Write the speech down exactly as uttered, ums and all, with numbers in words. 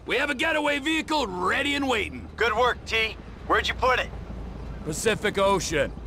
We have a getaway vehicle ready and waiting. Good work, T. Where'd you put it? Pacific Ocean.